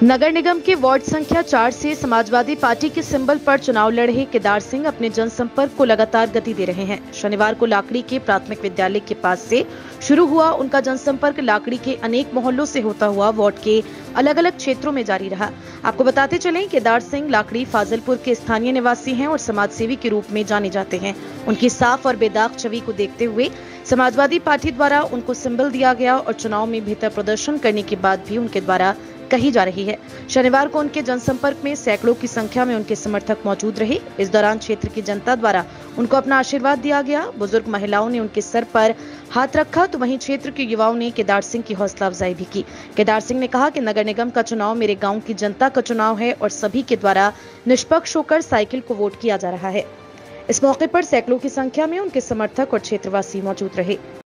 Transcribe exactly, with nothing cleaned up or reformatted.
नगर निगम के वार्ड संख्या चार से समाजवादी पार्टी के सिंबल पर चुनाव लड़ रहे केदार सिंह अपने जनसंपर्क को लगातार गति दे रहे हैं। शनिवार को लाकड़ी के प्राथमिक विद्यालय के पास से शुरू हुआ उनका जनसंपर्क लाकड़ी के अनेक मोहल्लों से होता हुआ वार्ड के अलग अलग क्षेत्रों में जारी रहा। आपको बताते चलें, केदार सिंह लाकड़ी फाजिलपुर के स्थानीय निवासी हैं और समाजसेवी के रूप में जाने जाते हैं। उनकी साफ और बेदाग छवि को देखते हुए समाजवादी पार्टी द्वारा उनको सिंबल दिया गया और चुनाव में बेहतर प्रदर्शन करने के बाद भी उनके द्वारा कही जा रही है। शनिवार को उनके जनसंपर्क में सैकड़ों की संख्या में उनके समर्थक मौजूद रहे। इस दौरान क्षेत्र की जनता द्वारा उनको अपना आशीर्वाद दिया गया। बुजुर्ग महिलाओं ने उनके सर पर हाथ रखा तो वहीं क्षेत्र के युवाओं ने केदार सिंह की हौसला अफजाई भी की। केदार सिंह ने कहा कि नगर निगम का चुनाव मेरे गांव की जनता का चुनाव है और सभी के द्वारा निष्पक्ष होकर साइकिल को वोट किया जा रहा है। इस मौके पर सैकड़ों की संख्या में उनके समर्थक और क्षेत्रवासी मौजूद रहे।